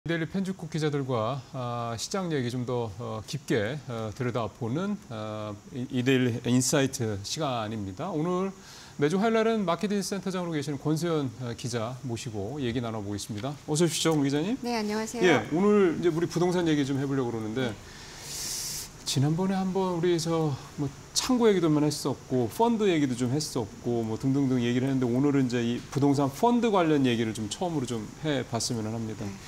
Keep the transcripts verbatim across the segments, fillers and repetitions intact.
데일리 편집국 기자들과 아, 시장 얘기 좀 더 어, 깊게 어, 들여다보는 어, 이데일리 인사이트 시간입니다. 오늘 매주 화요일날은 마케팅 센터장으로 계시는 권수연 기자 모시고 얘기 나눠보겠습니다. 어서 오십시오, 권 기자님. 네, 안녕하세요. 예, 오늘 이제 우리 부동산 얘기 좀 해보려고 그러는데 네. 지난번에 한번 우리 저 뭐 창고 얘기도만 했었고 펀드 얘기도 좀 했었고 뭐 등등등 얘기를 했는데 오늘은 이제 이 부동산 펀드 관련 얘기를 좀 처음으로 좀 해봤으면 합니다. 네.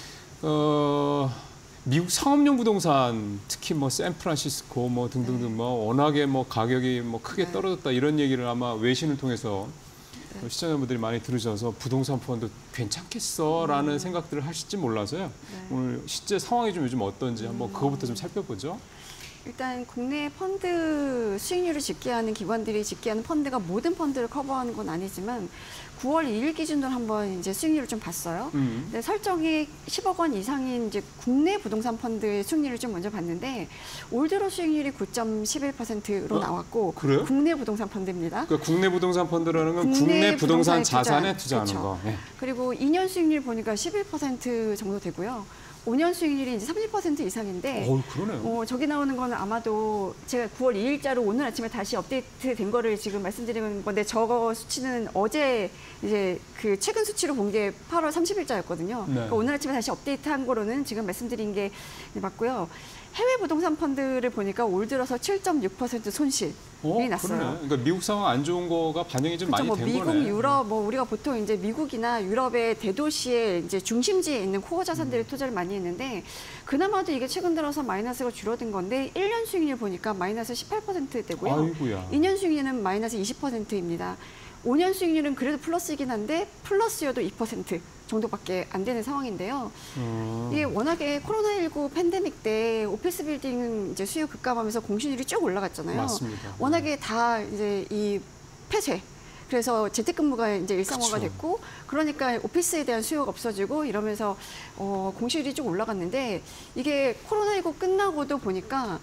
어, 미국 상업용 부동산 특히 뭐 샌프란시스코 뭐 등등등 네. 뭐 워낙에 뭐 가격이 뭐 크게 네. 떨어졌다 이런 얘기를 아마 외신을 통해서 네. 시청자분들이 많이 들으셔서 부동산 펀드 괜찮겠어라는 음. 생각들을 하실지 몰라서요. 네. 오늘 실제 상황이 좀 요즘 어떤지 한번 그거부터 좀 살펴보죠. 일단 국내 펀드 수익률을 집계하는 기관들이 집계하는 펀드가 모든 펀드를 커버하는 건 아니지만 구월 이일 기준으로 한번 이제 수익률을 좀 봤어요. 음. 근데 설정이 십억 원 이상인 이제 국내 부동산 펀드의 수익률을 좀 먼저 봤는데 올 들어 수익률이 구 점 일일 퍼센트로 어? 나왔고 그래요? 국내 부동산 펀드입니다. 그러니까 국내 부동산 펀드라는 건 국내, 국내 부동산 자산에 투자. 투자하는 그렇죠. 거. 네. 그리고 이 년 수익률 보니까 십일 퍼센트 정도 되고요. 오 년 수익률이 이제 삼십 퍼센트 이상인데, 어, 그러네요. 어, 저기 나오는 거는 아마도 제가 구월 이일자로 오늘 아침에 다시 업데이트 된 거를 지금 말씀드리는 건데, 저거 수치는 어제 이제 그 최근 수치로 본 게 팔월 삼십일자였거든요. 네. 그러니까 오늘 아침에 다시 업데이트한 거로는 지금 말씀드린 게 맞고요. 해외 부동산 펀드를 보니까 올 들어서 칠 점 육 퍼센트 손실이 어, 났어요. 그러네. 그러니까 미국 상황 안 좋은 거가 반영이 좀 그렇죠. 많이 뭐 된 미국, 거네. 미국, 유럽, 뭐 우리가 보통 이제 미국이나 유럽의 대도시의 이제 중심지에 있는 코어 자산들에 음. 투자를 많이 했는데 그나마도 이게 최근 들어서 마이너스가 줄어든 건데 일 년 수익률 보니까 마이너스 십팔 퍼센트대고요. 아이고야. 이 년 수익률은 마이너스 이십 퍼센트입니다. 오 년 수익률은 그래도 플러스이긴 한데 플러스여도 이 퍼센트 정도밖에 안 되는 상황인데요. 음. 이게 워낙에 코로나십구 팬데믹 때 오피스 빌딩 이제 수요 급감하면서 공시률이 쭉 올라갔잖아요. 맞습니다. 워낙에 다 이제 이 폐쇄. 그래서 재택근무가 이제 일상화가 그쵸. 됐고, 그러니까 오피스에 대한 수요가 없어지고 이러면서 어, 공시율이 쭉 올라갔는데 이게 코로나십구 끝나고도 보니까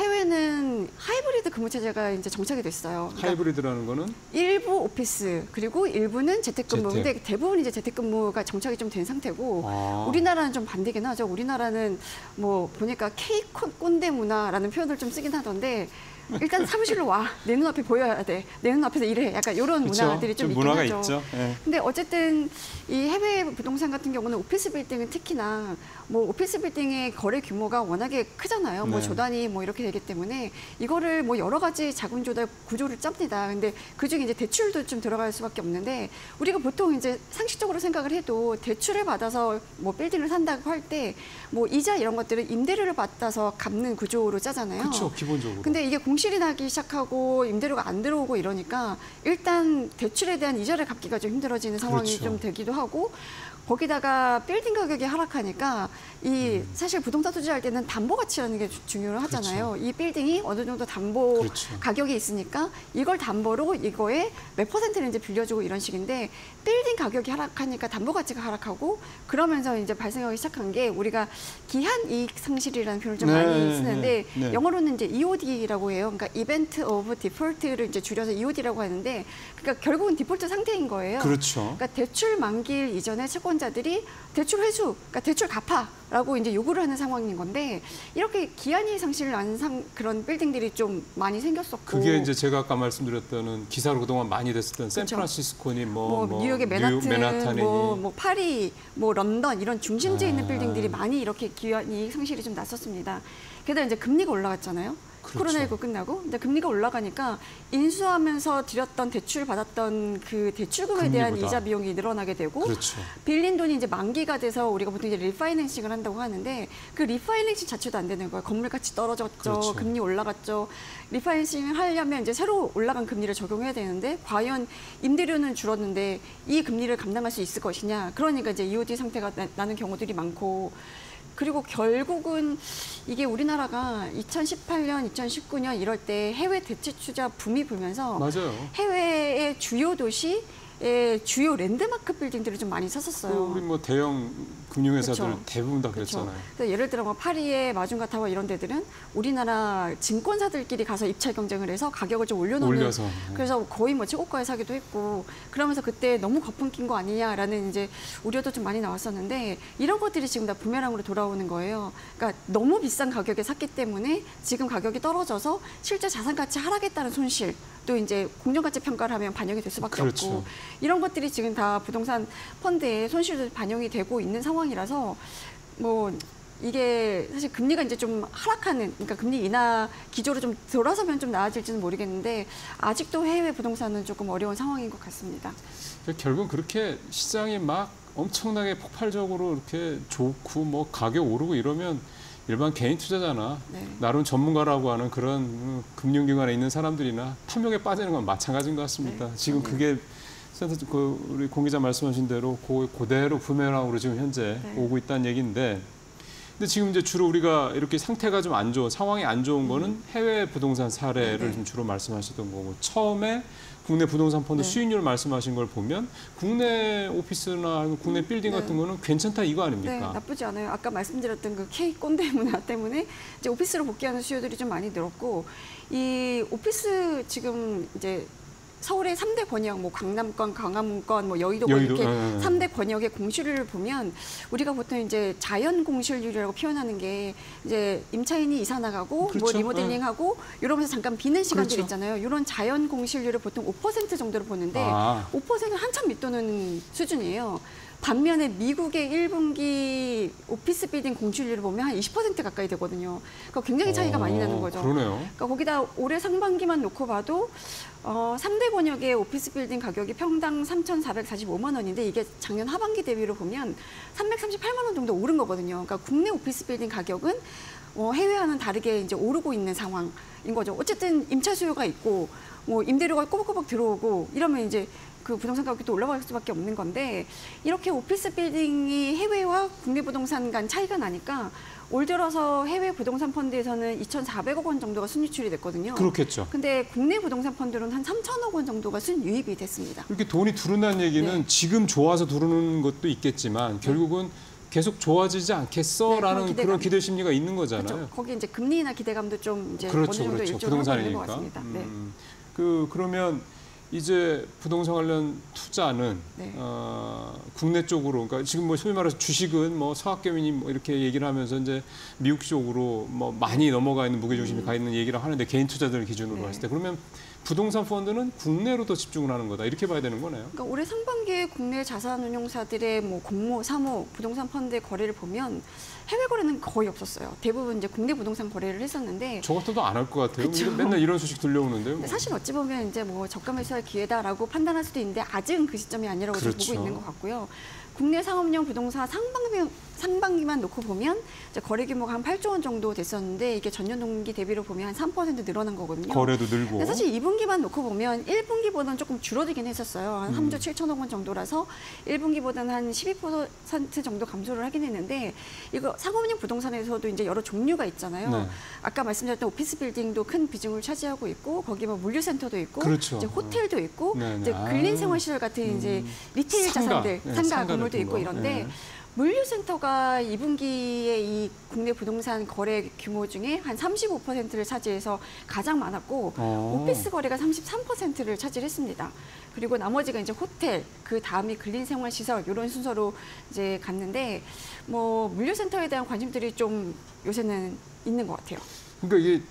해외는 하이브리드 근무 체제가 이제 정착이 됐어요. 그러니까 하이브리드라는 거는? 일부 오피스, 그리고 일부는 재택근무. 재택. 근데 대부분 이제 재택근무가 정착이 좀 된 상태고, 아. 우리나라는 좀 반대긴 하죠. 우리나라는 뭐 보니까 K 꼰대 문화라는 표현을 좀 쓰긴 하던데, 일단 사무실로 와. 내 눈앞에 보여야 돼. 내 눈앞에서 일해. 약간 이런 그쵸? 문화들이 좀, 좀 있긴 문화가 하죠. 있죠. 네. 근데 어쨌든 이 해외 부동산 같은 경우는 오피스 빌딩은 특히나 뭐 오피스 빌딩의 거래 규모가 워낙에 크잖아요. 네. 뭐 조단위 뭐 이렇게 되기 때문에 이거를 뭐 여러 가지 자금 조달 구조를 짭니다. 근데 그중에 이제 대출도 좀 들어갈 수밖에 없는데 우리가 보통 이제 상식적으로 생각을 해도 대출을 받아서 뭐 빌딩을 산다고 할 때 뭐 이자 이런 것들은 임대료를 받아서 갚는 구조로 짜잖아요. 그렇죠, 기본적으로. 근데 이게 공실이 나기 시작하고 임대료가 안 들어오고 이러니까 일단 대출에 대한 이자를 갚기가 좀 힘들어지는 상황이 그렇죠. 좀 되기도 하고 거기다가 빌딩 가격이 하락하니까 이 사실 부동산 투자할 때는 담보 가치라는 게 중요하잖아요. 그렇죠. 이 빌딩이 어느 정도 담보 그렇죠. 가격이 있으니까 이걸 담보로 이거에 몇 퍼센트를 이제 빌려주고 이런 식인데 빌딩 가격이 하락하니까 담보 가치가 하락하고 그러면서 이제 발생하기 시작한 게 우리가 기한 이익 상실이라는 표현을 좀 네, 많이 쓰는데 네, 네. 영어로는 이제 이오디라고 해요. 그러니까 Event of Default를 이제 줄여서 이오디라고 하는데 그러니까 결국은 디폴트 상태인 거예요. 그렇죠. 그러니까 대출 만기일 이전에 채권자들이 대출 회수, 그러니까 대출 갚아라고 이제 요구를 하는 상황인 건데 이렇게 기한이익 상실을 안 상 그런 빌딩들이 좀 많이 생겼었고 그게 이제 제가 아까 말씀드렸던 기사로 그동안 많이 됐었던 그렇죠. 샌프란시스코니 뭐, 뭐, 뭐 뉴욕의 맨하튼, 뉴욕, 맨하탄이 뭐, 뭐 파리, 뭐 런던 이런 중심지에 아. 있는 빌딩들이 많이 이렇게 기한이익 상실이 좀 났었습니다. 게다가 이제 금리가 올라갔잖아요. 그렇죠. 코로나십구 끝나고. 근데 금리가 올라가니까 인수하면서 드렸던 대출 받았던 그 대출금에 금리보다. 대한 이자 비용이 늘어나게 되고 그렇죠. 빌린 돈이 이제 만기가 돼서 우리가 보통 이제 리파이낸싱을 한다고 하는데 그 리파이낸싱 자체도 안 되는 거예요. 건물 가치 떨어졌죠. 그렇죠. 금리 올라갔죠. 리파이낸싱을 하려면 이제 새로 올라간 금리를 적용해야 되는데 과연 임대료는 줄었는데 이 금리를 감당할 수 있을 것이냐. 그러니까 이제 이오디 상태가 나, 나는 경우들이 많고 그리고 결국은 이게 우리나라가 이천십팔 년, 이천십구 년 이럴 때 해외 대체 투자 붐이 불면서 맞아요. 해외의 주요 도시 의 주요 랜드마크 빌딩들을 좀 많이 샀었어요. 우리 뭐 대형 금융회사들 그쵸. 대부분 다 그렇죠. 그랬잖아요. 그래서 예를 들어 뭐 파리의 마중가타와 이런 데들은 우리나라 증권사들끼리 가서 입찰 경쟁을 해서 가격을 좀 올려놓는. 올려서. 그래서 거의 뭐 최고가에 사기도 했고 그러면서 그때 너무 거품 낀 거 아니냐라는 이제 우려도 좀 많이 나왔었는데 이런 것들이 지금 다 부메랑으로 돌아오는 거예요. 그러니까 너무 비싼 가격에 샀기 때문에 지금 가격이 떨어져서 실제 자산 가치 하락했다는 손실. 또 이제 공정가치 평가를 하면 반영이 될 수밖에 그렇죠. 없고 이런 것들이 지금 다 부동산 펀드에 손실도 반영이 되고 있는 상황이라서 뭐 이게 사실 금리가 이제 좀 하락하는 그러니까 금리 인하 기조로 좀 돌아서면 좀 나아질지는 모르겠는데 아직도 해외 부동산은 조금 어려운 상황인 것 같습니다. 결국은 그렇게 시장이 막 엄청나게 폭발적으로 이렇게 좋고 뭐 가격 오르고 이러면 일반 개인 투자자나 네. 나름 전문가라고 하는 그런 금융기관에 있는 사람들이나 탐욕에 빠지는 건 마찬가지인 것 같습니다. 네. 지금 네. 그게 센터 그 우리 공 기자 말씀하신 대로 그 그대로 부메랑으로 지금 현재 네. 오고 있다는 얘기인데, 근데 지금 이제 주로 우리가 이렇게 상태가 좀 안 좋은 상황이 안 좋은 거는 해외 부동산 사례를 네. 좀 주로 말씀하시던 거고 처음에 국내 부동산 펀드 네. 수익률 말씀하신 걸 보면 국내 오피스나 국내 빌딩 네. 같은 거는 괜찮다 이거 네, 아닙니까? 나쁘지 않아요. 아까 말씀드렸던 그 K 꼰대 문화 때문에 이제 오피스로 복귀하는 수요들이 좀 많이 늘었고 이 오피스 지금 이제 서울의 삼 대 권역, 뭐 강남권, 강화문권, 뭐 여의도권 여의도, 이렇게 네, 네. 삼 대 권역의 공실률을 보면 우리가 보통 이제 자연 공실률이라고 표현하는 게 이제 임차인이 이사 나가고 뭐 그렇죠. 리모델링하고 이러면서 잠깐 비는 시간들 그렇죠. 있잖아요. 이런 자연 공실률을 보통 오 퍼센트 정도로 보는데 아. 오 퍼센트는 한참 밑도는 수준이에요. 반면에 미국의 일 분기 오피스 빌딩 공실률을 보면 한 이십 퍼센트 가까이 되거든요. 그러니까 굉장히 차이가 어, 많이 나는 거죠. 그러네요. 그러니까 거기다 올해 상반기만 놓고 봐도 어, 삼 대 권역의 오피스 빌딩 가격이 평당 삼천사백사십오만 원인데 이게 작년 하반기 대비로 보면 삼백삼십팔만 원 정도 오른 거거든요. 그러니까 국내 오피스 빌딩 가격은 어, 해외와는 다르게 이제 오르고 있는 상황인 거죠. 어쨌든 임차 수요가 있고 뭐 임대료가 꼬박꼬박 들어오고 이러면 이제 그 부동산 가격이 또 올라갈 수밖에 없는 건데 이렇게 오피스 빌딩이 해외와 국내 부동산 간 차이가 나니까 올 들어서 해외 부동산 펀드에서는 이천사백억 원 정도가 순유출이 됐거든요. 그렇겠죠. 근데 국내 부동산 펀드로는 한 삼천억 원 정도가 순유입이 됐습니다. 이렇게 돈이 두른다는 얘기는 네. 지금 좋아서 두르는 것도 있겠지만 결국은 계속 좋아지지 않겠어라는 네, 그런 기대감. 그런 기대 심리가 있는 거잖아요. 그렇죠. 거기 이제 금리 인하 기대감도 좀 이제 그렇죠, 어느 정도 그렇죠. 일조를 하고 있는 것 부동산이니까. 같습니다. 네. 음, 그 그러면 이제 부동산 관련 투자는 네. 어, 국내 쪽으로, 그러니까 지금 뭐 소위 말해서 주식은 뭐 서학개미님 뭐 이렇게 얘기를 하면서 이제 미국 쪽으로 뭐 많이 넘어가 있는 무게 중심이 음. 가 있는 얘기를 하는데 개인 투자들 기준으로 네. 봤을 때 그러면 부동산 펀드는 국내로 더 집중을 하는 거다 이렇게 봐야 되는 거네요. 그러니까 올해 상반기에 국내 자산운용사들의 뭐 공모, 사모, 부동산 펀드의 거래를 보면 해외 거래는 거의 없었어요. 대부분 이제 국내 부동산 거래를 했었는데 저 같아도 안 할 것 같아요. 그쵸. 맨날 이런 소식 들려오는데요. 근데 사실 어찌 보면 이제 뭐 저가 매수할 기회다라고 판단할 수도 있는데 아직은 그 시점이 아니라고 좀 그렇죠. 보고 있는 것 같고요. 국내 상업용 부동산 상반기, 상반기만 놓고 보면 이제 거래 규모가 한 팔조 원 정도 됐었는데 이게 전년 동기 대비로 보면 한 삼 퍼센트 늘어난 거거든요. 거래도 늘고. 근데 사실 이 분기만 놓고 보면 일 분기보다는 조금 줄어들긴 했었어요. 한 음. 삼조 칠천억 원 정도라서 일 분기보다는 한 십이 퍼센트 정도 감소를 하긴 했는데 이거 상업용 부동산에서도 이제 여러 종류가 있잖아요. 네. 아까 말씀드렸던 오피스 빌딩도 큰 비중을 차지하고 있고 거기 뭐 물류센터도 있고 그렇죠. 이제 호텔도 있고 네, 네. 이제 아. 근린 생활시설 같은 이제 리테일 상가. 자산들, 네, 상가 상가 건물도 같은 있고 거. 이런데 네. 물류센터가 이 분기에 이 국내 부동산 거래 규모 중에 한 삼십오 퍼센트를 차지해서 가장 많았고 어. 오피스 거래가 삼십삼 퍼센트를 차지했습니다. 그리고 나머지가 이제 호텔, 그 다음이 근린 생활 시설 이런 순서로 이제 갔는데 뭐 물류센터에 대한 관심들이 좀 요새는 있는 것 같아요. 그러니까 이게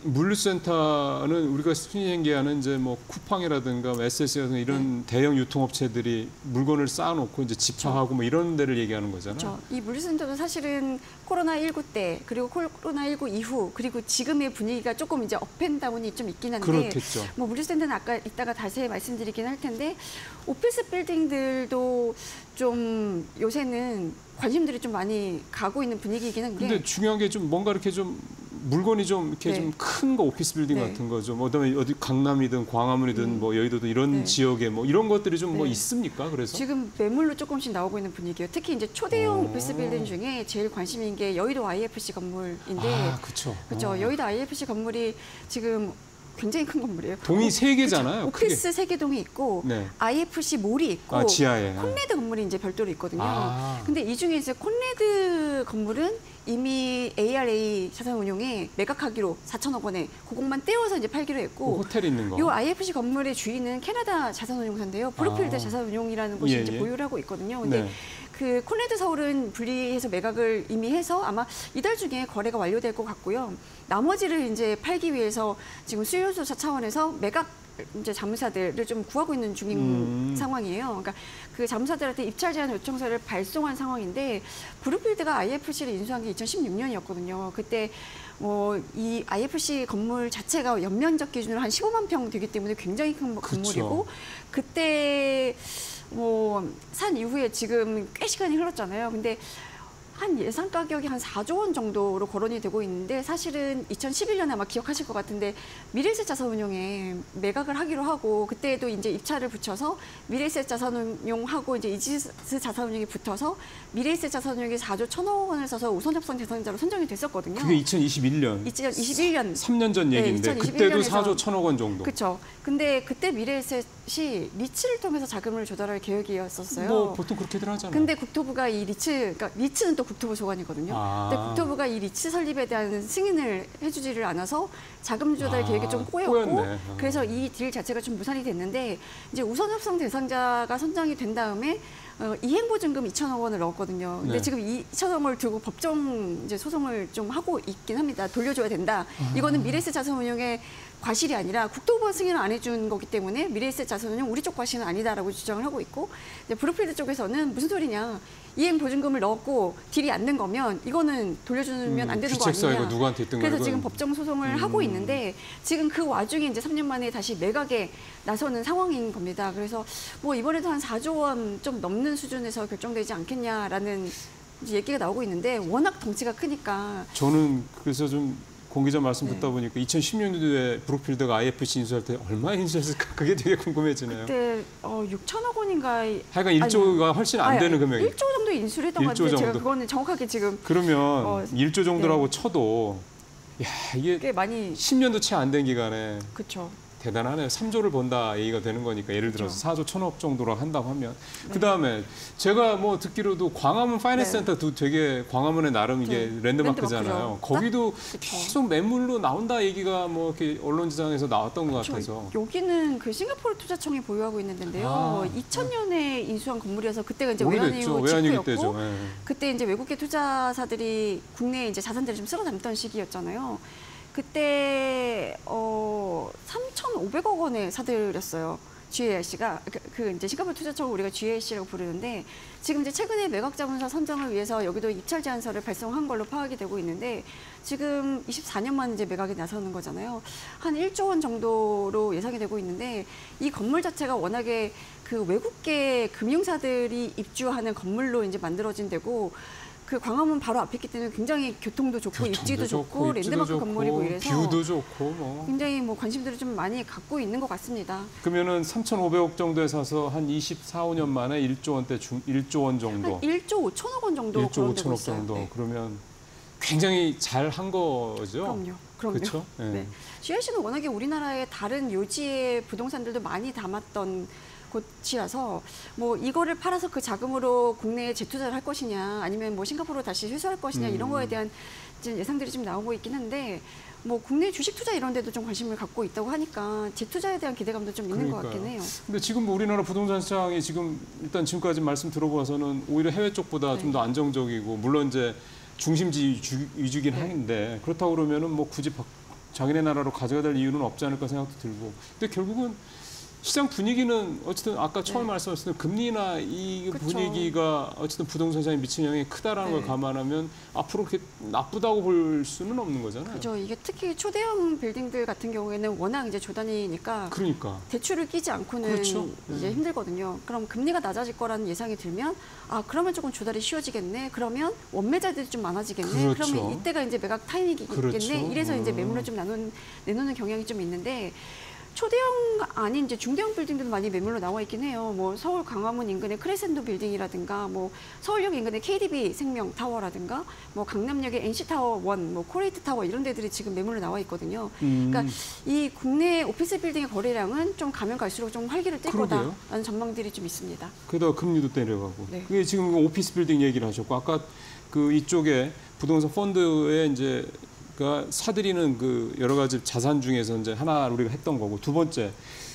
물류센터는 우리가 흔히 얘기하는 이제 뭐 쿠팡이라든가 에스에스라든가 이런 네. 대형 유통업체들이 물건을 쌓아놓고 이제 집화하고 뭐 이런 데를 얘기하는 거잖아요. 그렇죠. 이 물류센터도 사실은 코로나 십구 때 그리고 코로나 십구 이후 그리고 지금의 분위기가 조금 이제 업앤다운이 좀 있긴 한데 그렇겠죠. 뭐 물류센터는 아까 이따가 다시 말씀드리긴 할 텐데 오피스 빌딩들도 좀 요새는 관심들이 좀 많이 가고 있는 분위기이긴 한 게 근데 중요한 게 좀 뭔가 이렇게 좀 물건이 좀 이렇게 네. 좀 큰 거 오피스 빌딩 네. 같은 거죠. 뭐 그다음에 어디 강남이든 광화문이든 음. 뭐 여의도든 이런 네. 지역에 뭐 이런 것들이 좀 뭐 네. 있습니까? 그래서 지금 매물로 조금씩 나오고 있는 분위기예요. 특히 이제 초대형 오. 오피스 빌딩 중에 제일 관심인 게 여의도 아이에프씨 건물인데 아, 그렇죠. 그렇죠. 어. 여의도 아이에프씨 건물이 지금 굉장히 큰 건물이에요. 동이 세 개잖아요. 그쵸? 오피스 세개동이 있고 네. 아이에프씨 몰이 있고 아, 지하에. 콘레드 건물이 이제 별도로 있거든요. 아. 근데 이 중에 이제 콘레드 건물은 이미 에이알에이 자산운용에 매각하기로 사천억 원에 그것만 떼어서 이제 팔기로 했고 호텔 있는 거. 이 아이에프씨 건물의 주인은 캐나다 자산운용사인데요. 브룩필드 아. 자산운용이라는 곳이 예, 이제 예. 보유를 하고 있거든요. 근데 네. 그 콘레드 서울은 분리해서 매각을 이미 해서 아마 이달 중에 거래가 완료될 것 같고요. 나머지를 이제 팔기 위해서 지금 수요조사 차원에서 매각 이제 자문사들을 좀 구하고 있는 중인 음. 상황이에요. 그러니까 그 자문사들한테 입찰 제한 요청서를 발송한 상황인데 브룩필드가 아이에프씨를 인수한 게 이천십육 년이었거든요. 그때 뭐 이 아이에프씨 건물 자체가 연면적 기준으로 한 십오만 평 되기 때문에 굉장히 큰 건물이고 그쵸. 그때 뭐 산 이후에 지금 꽤 시간이 흘렀잖아요. 근데 한 예상 가격이 한 사조 원 정도로 거론이 되고 있는데 사실은 이천십일 년에 아마 기억하실 것 같은데 미래에셋 자산운용에 매각을 하기로 하고 그때도 이제 입찰을 붙여서 미래에셋 자산운용하고 이제 이지스 자산운용이 붙어서 미래에셋 자산운용이 사조 천억 원을 써서 우선협상 대상자로 선정이 됐었거든요. 그게 이천이십일 년. 이천이십일 년. 삼 년 전 네, 얘기인데 이천이십일 그때도 년에서 사조 천억 원 정도. 그렇죠. 근데 그때 미래에셋이 리츠를 통해서 자금을 조달할 계획이었었어요. 뭐 보통 그렇게들 하잖아요. 근데 국토부가 이 리츠, 그러니까 리츠는 또 국토부 소관이거든요. 아. 근데 국토부가 이 리츠 설립에 대한 승인을 해주지를 않아서 자금 조달 아, 계획이 좀 꼬였고, 꼬였네. 아. 그래서 이 딜 자체가 좀 무산이 됐는데 이제 우선 협상 대상자가 선정이 된 다음에 어, 이행보증금 이천억 원을 넣었거든요. 근데 네. 지금 이천억 원을 두고 법정 이제 소송을 좀 하고 있긴 합니다. 돌려줘야 된다. 아. 이거는 미래에셋 자산운용의 과실이 아니라 국토부가 승인을 안 해준 거기 때문에 미래에셋 자산운용 우리 쪽 과실은 아니다라고 주장을 하고 있고 이제 브룩필드 쪽에서는 무슨 소리냐. 이행 보증금을 넣었고 딜이 안 된 거면 이거는 돌려주면 음, 안 되는 거 귀책사 아니냐. 이거 누구한테 있던 그래서 거고. 지금 법정 소송을 음. 하고 있는데 지금 그 와중에 이제 삼 년 만에 다시 매각에 나서는 상황인 겁니다. 그래서 뭐 이번에도 한 사조 원 좀 넘는 수준에서 결정되지 않겠냐라는 이제 얘기가 나오고 있는데 워낙 덩치가 크니까 저는 그래서 좀 공기자 말씀 네. 듣다 보니까 이천십육 년도에 브룩필드가 아이에프씨 인수할 때 얼마 인수했을까 그게 되게 궁금해지네요. 그때 어, 육천억 원인가 하여간 일조가 훨씬 안 아니, 되는 아니, 금액이. 일조 정도 인수를 했던 것 일조 같은데 제가 정도. 그거는 정확하게 지금 그러면 어, 일조 정도라고 네. 쳐도 야 이게 꽤 많이 십 년도 채 안 된 기간에 그렇죠. 대단하네요. 삼조를 번다 얘기가 되는 거니까 예를 들어서 그렇죠. 사조 천억 정도로 한다고 하면 그다음에 제가 뭐 듣기로도 광화문 파이낸스 네. 센터도 되게 광화문에 나름 이게 네. 랜드마크잖아요. 랜드마크죠. 거기도 그쵸. 계속 매물로 나온다 얘기가 뭐 이렇게 언론지상에서 나왔던 것 저, 같아서. 여기는 그 싱가포르 투자청이 보유하고 있는 데인데요. 아. 이천 년에 인수한 건물이어서 그때가 이제 외환위기 오래됐죠. 외환위기 직후였고 때죠. 예. 그때 이제 외국계 투자사들이 국내에 이제 자산들을 좀 쓸어 담던 시기였잖아요. 그때 어 삼천오백억 원에 사들였어요. 지에이알씨가 그, 그 이제 싱가포르 투자청을 우리가 지에이알씨라고 부르는데 지금 이제 최근에 매각 자문사 선정을 위해서 여기도 입찰 제안서를 발송한 걸로 파악이 되고 있는데 지금 이십사 년 만에 이제 매각에 나서는 거잖아요. 한 일조 원 정도로 예상이 되고 있는데 이 건물 자체가 워낙에 그 외국계 금융사들이 입주하는 건물로 이제 만들어진 데고 그 광화문 바로 앞이기 때문에 굉장히 교통도 좋고 교통도 입지도 좋고, 좋고, 입지도 랜드마크 좋고, 건물이고 이래서 뷰도 좋고 뭐. 굉장히 뭐 관심들을 좀 많이 갖고 있는 것 같습니다. 그러면은 삼천오백억 정도에 사서 한 이십사, 오 년 만에 일조 원대 중 일조 원 정도. 한 일조 오천억 원 정도 일조 거론되고 오천억 있어요. 정도. 네. 그러면 굉장히 잘 한 거죠. 그럼요. 그럼요. 그렇죠. 예. 네. 지에이알씨는 워낙에 우리나라의 다른 요지의 부동산들도 많이 담았던 곳이라서 뭐 이거를 팔아서 그 자금으로 국내에 재투자를 할 것이냐 아니면 뭐 싱가포르로 다시 회수할 것이냐 음. 이런 거에 대한 이제 예상들이 좀 나오고 있긴 한데 뭐 국내 주식 투자 이런 데도 좀 관심을 갖고 있다고 하니까 재투자에 대한 기대감도 좀 있는 것 그러니까요. 같긴 해요. 근데 지금 뭐 우리나라 부동산 시장이 지금 일단 지금까지 말씀 들어봐서는 오히려 해외 쪽보다 네. 좀 더 안정적이고 물론 이제 중심지 위주, 위주긴 네. 한데 그렇다고 그러면은 뭐 굳이 바, 자기네 나라로 가져야 될 이유는 없지 않을까 생각도 들고. 근데 결국은 시장 분위기는 어쨌든 아까 처음에 네. 말씀하셨던 금리나 이 그쵸. 분위기가 어쨌든 부동산 시장에 미치는 영향이 크다라는 네. 걸 감안하면 앞으로 그렇게 나쁘다고 볼 수는 없는 거잖아요. 그렇죠. 이게 특히 초대형 빌딩들 같은 경우에는 워낙 이제 조단위니까 그러니까. 대출을 끼지 않고는 그렇죠. 이제 네. 힘들거든요. 그럼 금리가 낮아질 거라는 예상이 들면 아 그러면 조금 조달이 쉬워지겠네. 그러면 원매자들이 좀 많아지겠네. 그렇죠. 그러면 이때가 이제 매각 타이밍이 그렇죠. 있겠네. 이래서 이제 음. 매물을 좀 나눈, 내놓는 경향이 좀 있는데 초대형 아닌 이제 중대형 빌딩들도 많이 매물로 나와 있긴 해요. 뭐 서울 광화문 인근의 크레센도 빌딩이라든가, 뭐 서울역 인근의 케이디비 생명 타워라든가, 뭐 강남역의 엔씨 타워 원, 뭐 코레이트 타워 이런 데들이 지금 매물로 나와 있거든요. 음. 그러니까 이 국내 오피스 빌딩의 거래량은 좀 가면 갈수록 좀 활기를 띨 그러게요. 거다라는 전망들이 좀 있습니다. 게다가 금리도 내려가고. 네. 그게 지금 오피스 빌딩 얘기를 하셨고, 아까 그 이쪽에 부동산 펀드에 이제 그 사들이는 그 여러 가지 자산 중에서 이제 하나 우리가 했던 거고, 두 번째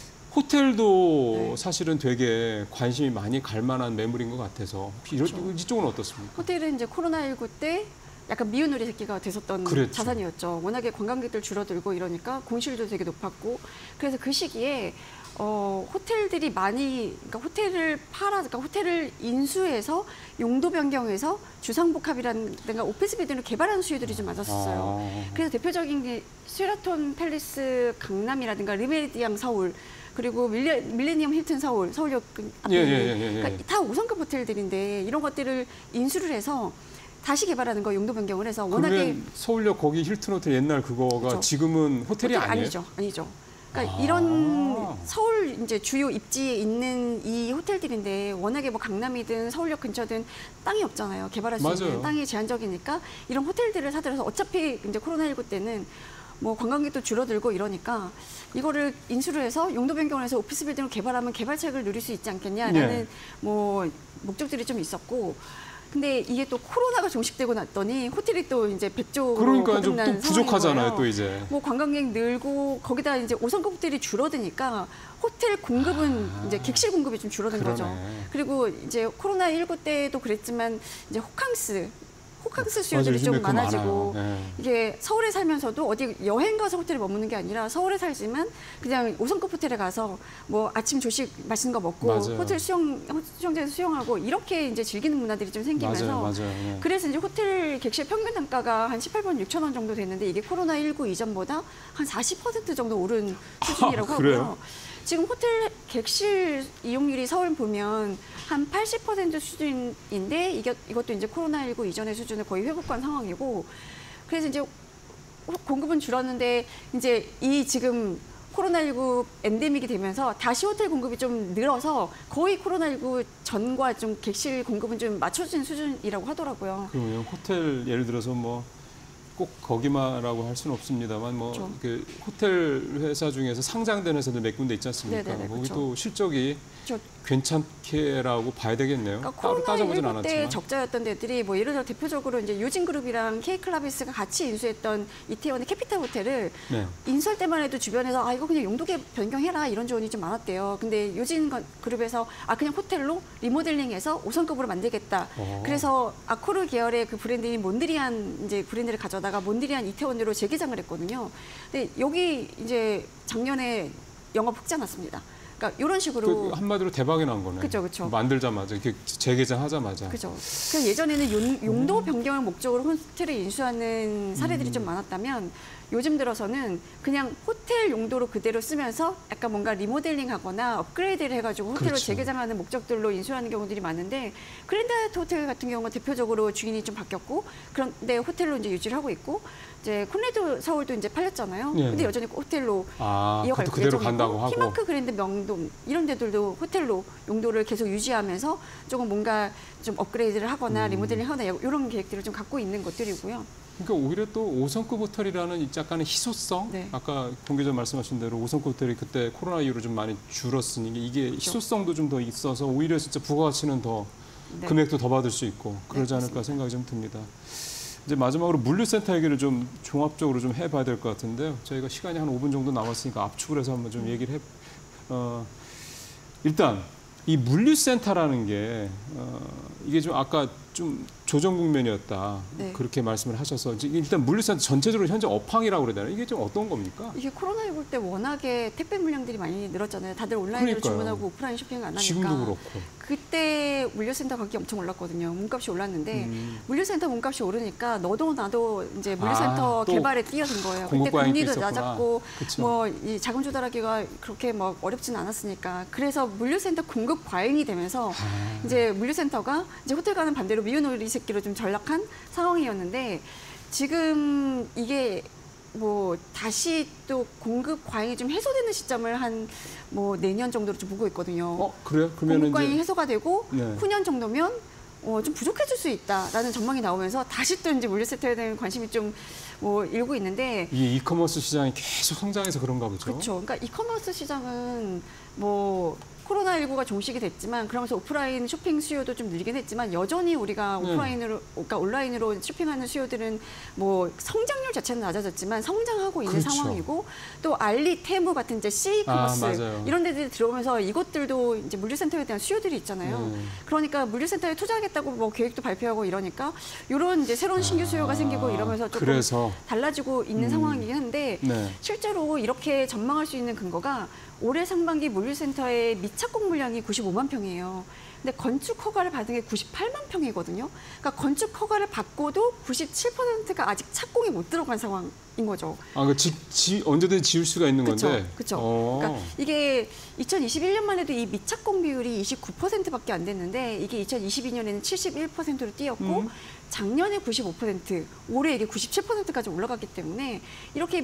호텔도 네. 사실은 되게 관심이 많이 갈 만한 매물인 것 같아서 이런 그렇죠. 이쪽은 어떻습니까? 호텔은 이제 코로나십구 때 약간 미운 우리 새끼가 됐었던 그랬죠. 자산이었죠. 워낙에 관광객들 줄어들고 이러니까 공실도 되게 높았고, 그래서 그 시기에 어, 호텔들이 많이, 그러니까 호텔을 팔아, 그러니까 호텔을 인수해서 용도 변경해서 주상복합이라든가 오피스 빌딩을 개발하는 수요들이 좀 많았었어요. 아. 그래서 대표적인 게 쉐라톤 팰리스 강남이라든가 르메디앙 서울, 그리고 밀레, 밀레니엄 힐튼 서울, 서울역 앞에 예, 있는, 예, 예, 예. 그러니까 다 오 성급 호텔들인데 이런 것들을 인수를 해서 다시 개발하는 거 용도 변경을 해서 워낙에 그러면 서울역 거기 힐튼 호텔 옛날 그거가 그렇죠. 지금은 호텔이 호텔 아니에요? 아니죠, 아니죠. 그러니까 아. 이런 서울 이제 주요 입지에 있는 이 호텔들인데 워낙에 뭐 강남이든 서울역 근처든 땅이 없잖아요. 개발할 수 맞아요. 있는 땅이 제한적이니까 이런 호텔들을 사들여서 어차피 이제 코로나십구 때는 뭐 관광객도 줄어들고 이러니까 이거를 인수를 해서 용도 변경을 해서 오피스 빌딩을 개발하면 개발책을 누릴 수 있지 않겠냐라는 네. 뭐 목적들이 좀 있었고. 근데 이게 또 코로나가 종식되고 났더니 호텔이 또 이제 백조로 그러니까 좀 거듭난 또 부족하잖아요, 상황인 거예요. 또 이제. 뭐 관광객 늘고 거기다 이제 오 성급 호텔이 줄어드니까 호텔 공급은 아, 이제 객실 공급이 좀 줄어든 그러네. 거죠. 그리고 이제 코로나십구 때도 그랬지만 이제 호캉스 호캉스 수요들이 맞아요, 좀 요즘에 그거 많아지고 많아요. 네. 이게 서울에 살면서도 어디 여행 가서 호텔에 머무는 게 아니라 서울에 살지만 그냥 오 성급 호텔에 가서 뭐 아침 조식 맛있는 거 먹고 맞아요. 호텔 수영 수영장에서 수영하고 이렇게 이제 즐기는 문화들이 좀 생기면서 맞아요, 맞아요. 네. 그래서 이제 호텔 객실 평균 단가가 한 십팔 만 육천 원 정도 됐는데 이게 코로나십구 이전보다 한 사십 퍼센트 정도 오른 수준이라고 아, 그래요? 하고요. 지금 호텔 객실 이용률이 서울 보면 한 팔십 퍼센트 수준인데 이게, 이것도 이제 코로나십구 이전의 수준을 거의 회복한 상황이고, 그래서 이제 공급은 줄었는데 이제 이 지금 코로나십구 엔데믹이 되면서 다시 호텔 공급이 좀 늘어서 거의 코로나십구 전과 좀 객실 공급은 좀 맞춰진 수준이라고 하더라고요. 그러면 호텔 예를 들어서 뭐 꼭 거기만라고 할 수는 없습니다만 뭐 그렇죠. 그 호텔 회사 중에서 상장된 회사들 몇 군데 있지 않습니까? 네네네, 거기 그렇죠. 또 실적이 저 괜찮게라고 봐야 되겠네요. 그러니까 따로 따져보진 코로나십구 때 않았지만. 적자였던 데들이 뭐 예를 들어 대표적으로 이제 요진그룹이랑 K클라비스가 같이 인수했던 이태원의 캐피탈 호텔을 네. 인수할 때만 해도 주변에서 아 이거 그냥 용도계 변경해라 이런 조언이 좀 많았대요. 근데 요진그룹에서 아 그냥 호텔로 리모델링해서 오 성급으로 만들겠다. 어. 그래서 아코르 계열의 그 브랜드인 몬드리안 이제 브랜드를 가져다가 몬드리안 이태원으로 재개장을 했거든요. 근데 여기 이제 작년에 영업 흑자 났습니다. 그러니까 이런 식으로 그 한마디로 대박이 난 거네. 그쵸, 그쵸. 만들자마자 이렇게 재개장하자마자. 그죠. 그 예전에는 용, 용도 변경을 목적으로 호텔을 인수하는 사례들이 좀 많았다면 요즘 들어서는 그냥 호텔 용도로 그대로 쓰면서 약간 뭔가 리모델링하거나 업그레이드를 해가지고 호텔로 그렇죠. 재개장하는 목적들로 인수하는 경우들이 많은데 그랜드 호텔 같은 경우는 대표적으로 주인이 좀 바뀌었고 그런데 호텔로 이제 유지를 하고 있고 이제 콘레드 서울도 이제 팔렸잖아요. 네. 근데 여전히 호텔로 아, 이어갈 그것도 그대로 예정이고, 간다고 하고. 히마크 그랜드 명동 이런 데들도 호텔로 용도를 계속 유지하면서 조금 뭔가 좀 업그레이드를 하거나 음. 리모델링하거나 이런 계획들을 좀 갖고 있는 것들이고요. 그러니까 오히려 또 오 성급 호텔이라는 이 약간의 희소성, 네. 아까 공 기자 말씀하신 대로 오 성급 호텔이 그때 코로나 이후로 좀 많이 줄었으니 이게 희소성도 좀 더 있어서 오히려 진짜 부가가치는 더 네. 금액도 더 받을 수 있고 그러지 네, 않을까 맞습니다. 생각이 좀 듭니다. 이제 마지막으로 물류센터 얘기를 좀 종합적으로 좀 해봐야 될 것 같은데요. 저희가 시간이 한 오 분 정도 남았으니까 압축을 해서 한번 좀 얘기를 해. 어, 일단 이 물류센터라는 게 어, 이게 좀 아까 좀 조정 국면이었다 네. 그렇게 말씀을 하셔서 이제 일단 물류센터 전체적으로 현재 업황이라고 그래야 되나 이게 좀 어떤 겁니까? 이게 코로나십구 때 워낙에 택배 물량들이 많이 늘었잖아요. 다들 온라인으로 그러니까요. 주문하고 오프라인 쇼핑을 안 하니까. 지금도 그렇고. 그때 물류센터 가격이 엄청 올랐거든요. 문값이 올랐는데 음. 물류센터 문값이 오르니까 너도 나도 이제 물류센터 아, 또 개발에 뛰어든 거예요. 그때 공급 과잉도 금리도 있었구나. 낮았고 그쵸. 뭐 이 자금 조달하기가 그렇게 막 어렵진 않았으니까 그래서 물류센터 공급 과잉이 되면서 아. 이제 물류센터가 이제 호텔과는 반대로 미운 오리 새끼로 좀 전락한 상황이었는데 지금 이게 뭐 다시 또 공급 과잉이 좀 해소되는 시점을 한 뭐 내년 정도로 좀 보고 있거든요. 어, 그래요? 그러면 공급 과잉이 이제 해소가 되고 네. 후년 정도면 어, 좀 부족해질 수 있다라는 전망이 나오면서 다시 또 이제 물류센터에 대한 관심이 좀 뭐 일고 있는데 이 이커머스 시장이 계속 성장해서 그런가 보죠. 그렇죠. 그러니까 이커머스 시장은 뭐 코로나십구가 종식이 됐지만 그러면서 오프라인 쇼핑 수요도 좀 늘긴 했지만 여전히 우리가 오프라인으로 그러니까 온라인으로 쇼핑하는 수요들은 뭐 성장률 자체는 낮아졌지만 성장하고 있는 그렇죠. 상황이고 또 알리, 테무 같은 이제 C-커머스 아, 이런 데들이 들어오면서 이것들도 이제 물류센터에 대한 수요들이 있잖아요. 네. 그러니까 물류센터에 투자하겠다고 뭐 계획도 발표하고 이러니까 이런 이제 새로운 신규 수요가 아, 생기고 이러면서 조금 그래서 달라지고 있는 음. 상황이긴 한데 네. 실제로 이렇게 전망할 수 있는 근거가 올해 상반기 물류센터의 미착공 물량이 구십오만 평이에요. 근데 건축 허가를 받은 게 구십팔만 평이거든요. 그러니까 건축 허가를 받고도 구십칠 퍼센트가 아직 착공이 못 들어간 상황인 거죠. 아, 그 지, 지, 언제든 지을 수가 있는 그쵸, 건데. 그렇죠. 어. 그러니까 이게 이천이십일 년만 해도 이 미착공 비율이 이십구 퍼센트밖에 안 됐는데 이게 이천이십이 년에는 칠십일 퍼센트로 뛰었고 음. 작년에 구십오 퍼센트, 올해 이게 구십칠 퍼센트까지 올라갔기 때문에 이렇게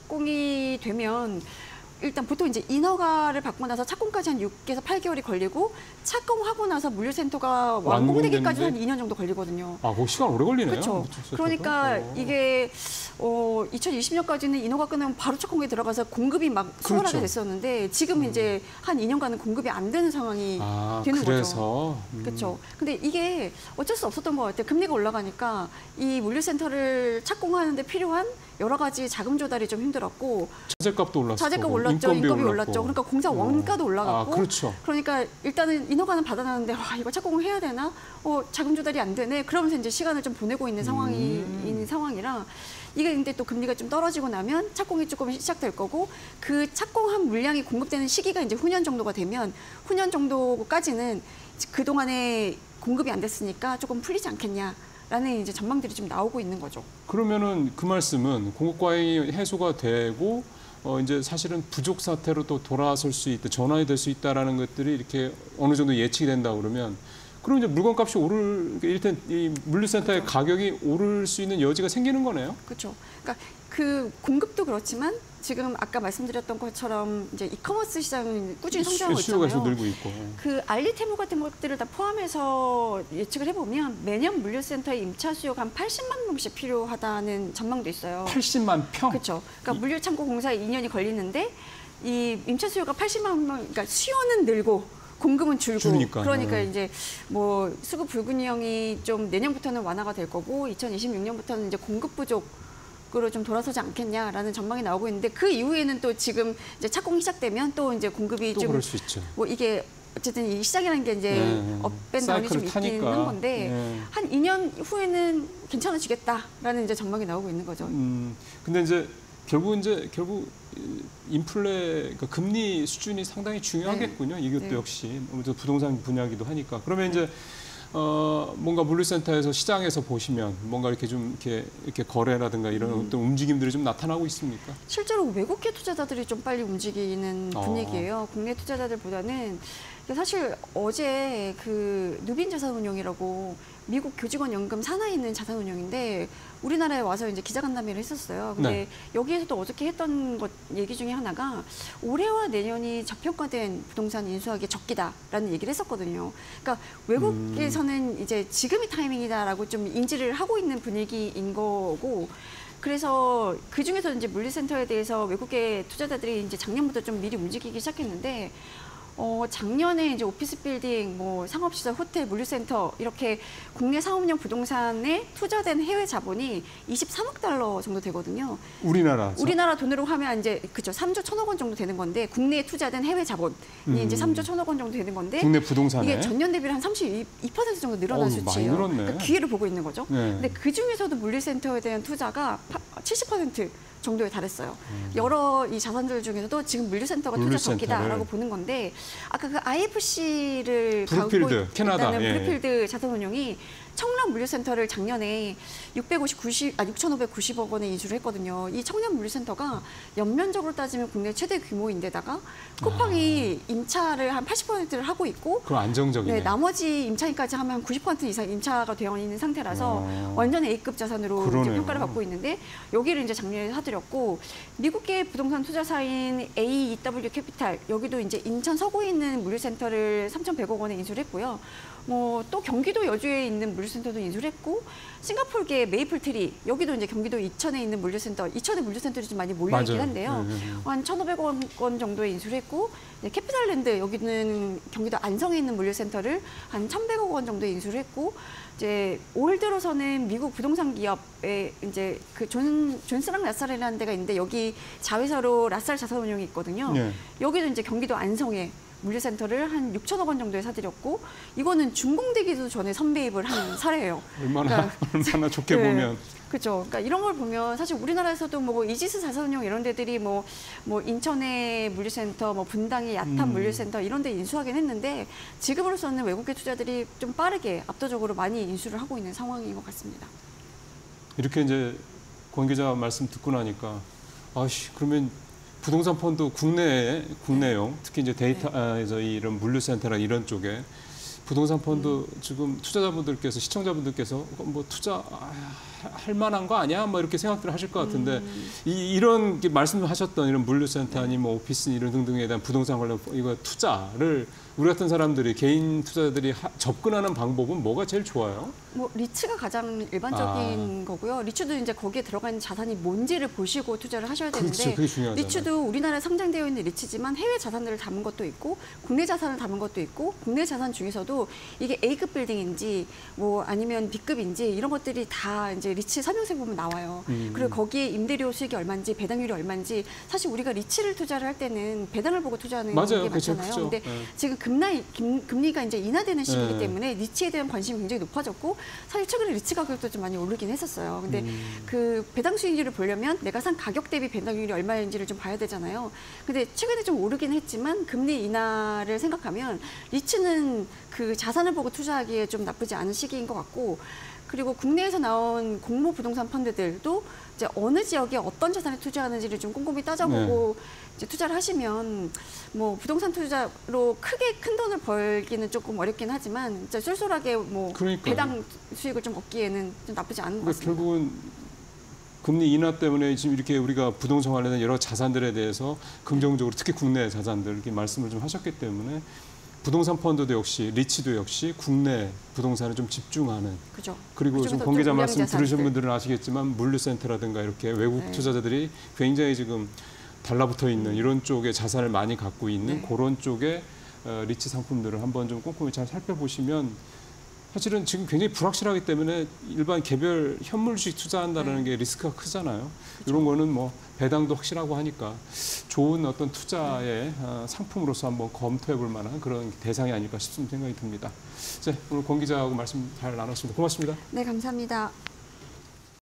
미착공이 되면 일단 보통 이제 인허가를 받고 나서 착공까지 한 육에서 팔 개월이 걸리고 착공하고 나서 물류센터가 완공되기까지 한 이 년 정도 걸리거든요. 아, 그 시간 오래 걸리네요. 그렇죠. 그러니까 어. 이게 어, 이천이십 년까지는 인허가 끝나면 바로 착공에 들어가서 공급이 막 수월하게 그렇죠. 됐었는데 지금 이제 한 이 년간은 공급이 안 되는 상황이 아, 되는 그래서. 거죠. 음. 그렇죠. 근데 이게 어쩔 수 없었던 것 같아요. 금리가 올라가니까 이 물류센터를 착공하는데 필요한 여러 가지 자금 조달이 좀 힘들었고 자재값도 올랐고 자재값 올랐죠. 인건비 인건비 올랐고. 올랐죠. 그러니까 공사 원가도 어. 올라갔고 아, 그렇죠. 그러니까 일단은 인허가는 받아놨는데 와 이거 착공을 해야 되나? 어 자금 조달이 안 되네. 그러면서 이제 시간을 좀 보내고 있는 상황이 음. 있는 상황이라 이게 근데 또 금리가 좀 떨어지고 나면 착공이 조금 시작될 거고 그 착공한 물량이 공급되는 시기가 이제 후년 정도가 되면 후년 정도까지는 그 동안에 공급이 안 됐으니까 조금 풀리지 않겠냐. 라는 이제 전망들이 좀 나오고 있는 거죠. 그러면은 그 말씀은 공급 과잉이 해소가 되고 어 이제 사실은 부족 사태로 또 돌아설 수 있다, 전환이 될 수 있다라는 것들이 이렇게 어느 정도 예측이 된다 그러면 그럼 이제 물건값이 오를 일단 이 물류센터의 그렇죠. 가격이 오를 수 있는 여지가 생기는 거네요. 그렇죠. 그러니까 그 공급도 그렇지만 지금 아까 말씀드렸던 것처럼 이제 이커머스 시장은 꾸준히 성장하고 수요가 있잖아요. 계속 늘고 있고. 그 알리테무 같은 것들을 다 포함해서 예측을 해보면 매년 물류센터의 임차 수요가 한 팔십만 명씩 필요하다는 전망도 있어요. 팔십만 평. 그렇죠. 그러니까 물류창고 공사에 이 년이 걸리는데 이 임차 수요가 팔십만 명, 그러니까 수요는 늘고 공급은 줄고 줄으니까. 그러니까 네. 이제 뭐 수급 불균형이 좀 내년부터는 완화가 될 거고 이천이십육 년부터는 이제 공급 부족으로 좀 돌아서지 않겠냐라는 전망이 나오고 있는데 그 이후에는 또 지금 이제 착공이 시작되면 또 이제 공급이 또 좀 그럴 수 있죠. 뭐 이게 어쨌든 이 시장이라는 게 이제 네. 업앤다운이 좀 사이클을 있긴 타니까. 한 건데 네. 한 이 년 후에는 괜찮아지겠다라는 이제 전망이 나오고 있는 거죠. 음, 근데 이제 결국 이제 결국 인플레 그러니까 금리 수준이 상당히 중요하겠군요. 이것도 네. 역시 아무래도 부동산 분야이기도 하니까. 그러면 이제 어 뭔가 물류센터에서 시장에서 보시면 뭔가 이렇게 좀 이렇게 이렇게 거래라든가 이런 음. 어떤 움직임들이 좀 나타나고 있습니까? 실제로 외국계 투자자들이 좀 빨리 움직이는 어. 분위기예요. 국내 투자자들보다는 사실 어제 그 누빈 자산운용이라고 미국 교직원 연금 산하에 있는 자산운용인데 우리나라에 와서 이제 기자간담회를 했었어요. 근데 네. 여기에서도 어저께 했던 것 얘기 중에 하나가 올해와 내년이 저평가된 부동산 인수하기 적기다라는 얘기를 했었거든요. 그러니까 외국에서는 이제 지금이 타이밍이다라고 좀 인지를 하고 있는 분위기인 거고. 그래서 그 중에서 이제 물류센터에 대해서 외국의 투자자들이 이제 작년부터 좀 미리 움직이기 시작했는데. 어, 작년에 이제 오피스 빌딩, 뭐 상업시설, 호텔, 물류센터 이렇게 국내 사업용 부동산에 투자된 해외 자본이 이십삼억 달러 정도 되거든요. 우리나라 우리나라 돈으로 하면 이제 그죠 삼조 천억 원 정도 되는 건데 국내에 투자된 해외 자본이 음. 이제 삼조 천억 원 정도 되는 건데 국내 부동산에 이게 전년 대비로 한 삼십이 퍼센트 정도 늘어난 어우, 수치예요. 많이 늘었네. 그러니까 기회를 보고 있는 거죠. 네. 근데 그 중에서도 물류센터에 대한 투자가 칠십 퍼센트 정도에 달했어요. 음. 여러 이 자산들 중에서도 지금 물류센터가 투자 물류센터를. 적기다라고 보는 건데 아까 그 아이에프씨를 브룩필드, 갖고 캐나다, 있다는 예. 브룩필드 자산운용이 청란 물류센터를 작년에 육백오십, 아, 육천오백구십억 원에 인수를 했거든요. 이 청란 물류센터가 연면적으로 따지면 국내 최대 규모인데다가 쿠팡이 아. 임차를 한 팔십 퍼센트를 하고 있고, 그럼 안정적이네. 네, 나머지 임차인까지 하면 구십 퍼센트 이상 임차가 되어 있는 상태라서 아. 완전 A급 자산으로 이제 평가를 받고 있는데, 여기를 이제 작년에 사들였고, 미국계 부동산 투자사인 에이이더블유 캐피탈, 여기도 이제 인천 서구에 있는 물류센터를 삼천백억 원에 인수를 했고요. 뭐 또 경기도 여주에 있는 물류센터도 인수를 했고, 싱가포르계 메이플트리, 여기도 이제 경기도 이천에 있는 물류센터, 이천에 물류센터들이 좀 많이 몰려 있긴 한데요. 네, 네, 네. 한 천오백억 원 정도에 인수를 했고, 캐피탈랜드, 여기는 경기도 안성에 있는 물류센터를 한 천백억 원 정도에 인수를 했고, 이제 올 들어서는 미국 부동산 기업에 이제 그 존, 존스랑 라살이라는 데가 있는데, 여기 자회사로 라살 자산운용이 있거든요. 네. 여기도 이제 경기도 안성에 물류센터를 한 육천억 원 정도에 사들였고, 이거는 준공되기도 전에 선배입을 한 사례예요. 얼마나 그러니까, 얼마나 좋게 네, 보면. 그렇죠. 그러니까 이런 걸 보면 사실 우리나라에서도 뭐 이지스 자산운용 이런 데들이 뭐, 뭐 인천의 물류센터, 뭐 분당의 야탄 음. 물류센터 이런 데 인수하긴 했는데, 지금으로서는 외국계 투자들이 좀 빠르게 압도적으로 많이 인수를 하고 있는 상황인 것 같습니다. 이렇게 이제 권 기자 말씀 듣고 나니까, 아씨 그러면 부동산 펀드 국내에 국내용 특히 이제 데이터 네. 아, 이런 물류센터나 이런 쪽에 부동산 펀드 음. 지금 투자자분들께서 시청자분들께서 뭐 투자 할 만한 거 아니야? 뭐 이렇게 생각들 하실 것 같은데 음. 이, 이런 말씀하셨던 이런 물류센터 아니 뭐 오피스 이런 등등에 대한 부동산 관련 이거 투자를 우리 같은 사람들이 개인 투자자들이 하, 접근하는 방법은 뭐가 제일 좋아요? 뭐 리츠가 가장 일반적인 아. 거고요. 리츠도 이제 거기에 들어가 있는 자산이 뭔지를 보시고 투자를 하셔야 되는데, 그렇죠. 그게 중요하잖아요. 리츠도 우리나라에 상장되어 있는 리츠지만 해외 자산들을 담은 것도 있고 국내 자산을 담은 것도 있고, 국내 자산 중에서도 이게 A급 빌딩인지 뭐 아니면 B급인지 이런 것들이 다 이제 리츠 설명서에 보면 나와요. 음. 그리고 거기에 임대료 수익이 얼마인지 배당률이 얼마인지, 사실 우리가 리츠를 투자를 할 때는 배당을 보고 투자하는 맞아요. 게 많잖아요. 근데 네. 지금 금리, 금리가 이제 인하되는 시기이기 네. 때문에 리츠에 대한 관심이 굉장히 높아졌고, 사실 최근에 리츠 가격도 좀 많이 오르긴 했었어요. 근데 음. 그 배당 수익률을 보려면 내가 산 가격 대비 배당률이 얼마인지를 좀 봐야 되잖아요. 근데 최근에 좀 오르긴 했지만 금리 인하를 생각하면 리츠는 그 자산을 보고 투자하기에 좀 나쁘지 않은 시기인 것 같고, 그리고 국내에서 나온 공모 부동산 펀드들도 이제 어느 지역에 어떤 자산에 투자하는지를 좀 꼼꼼히 따져보고 네. 이제 투자를 하시면 뭐 부동산 투자로 크게 큰 돈을 벌기는 조금 어렵긴 하지만 진짜 쏠쏠하게 뭐 그러니까요. 배당 수익을 좀 얻기에는 좀 나쁘지 않은 것 같습니다. 결국은 금리 인하 때문에 지금 이렇게 우리가 부동산 관련된 여러 자산들에 대해서 긍정적으로 특히 국내 자산들 이렇게 말씀을 좀 하셨기 때문에 부동산 펀드도 역시 리츠도 역시 국내 부동산에 좀 집중하는. 그죠. 그리고 지금 권 기자 말씀 들으신 분들은 아시겠지만 물류센터라든가 이렇게 외국 네. 투자자들이 굉장히 지금 달라붙어 있는 이런 쪽에 자산을 많이 갖고 있는 네. 그런 쪽의 리츠 상품들을 한번 좀 꼼꼼히 잘 살펴보시면, 사실은 지금 굉장히 불확실하기 때문에 일반 개별 현물 주식 투자한다는 네. 게 리스크가 크잖아요. 그렇죠. 이런 거는 뭐 배당도 확실하고 하니까 좋은 어떤 투자의 네. 상품으로서 한번 검토해 볼 만한 그런 대상이 아닐까 싶은 생각이 듭니다. 자, 오늘 권 기자하고 말씀 잘 나눴습니다. 고맙습니다. 네, 감사합니다.